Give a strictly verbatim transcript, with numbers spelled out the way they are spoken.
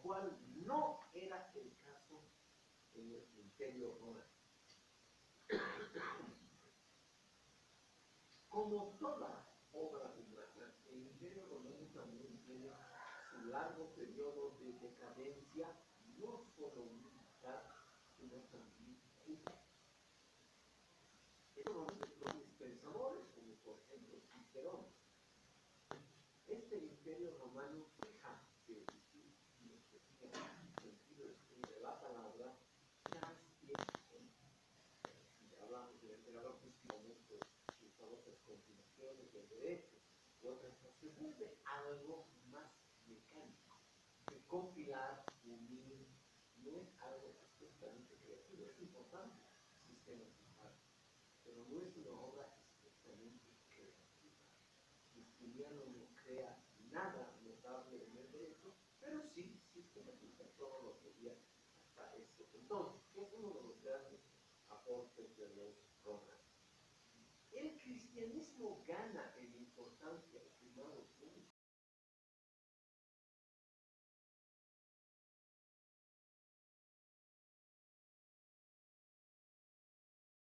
cual no era el caso en el Imperio Romano. Como toda obra humana, el Imperio Romano también tiene su largo periodo de decadencia, no solo militar, sino también cultural. Estos son mis pensadores, como por ejemplo Cicerón. Este Imperio Romano deja de existir, en el sentido de la palabra, tras tiempo. Si hablamos del emperador Justiniano, pues sus famosas continuaciones del derecho y otras cosas, se vuelve algo más mecánico. Que compilar, unir, no es algo estrictamente creativo, es importante sistematizar, pero no es una obra estrictamente creativa. Justiniano no crea nada notable en el derecho, pero sí sistematiza todo lo que había hasta ese entonces, que es uno de los grandes aportes de los romanos. El cristianismo gana el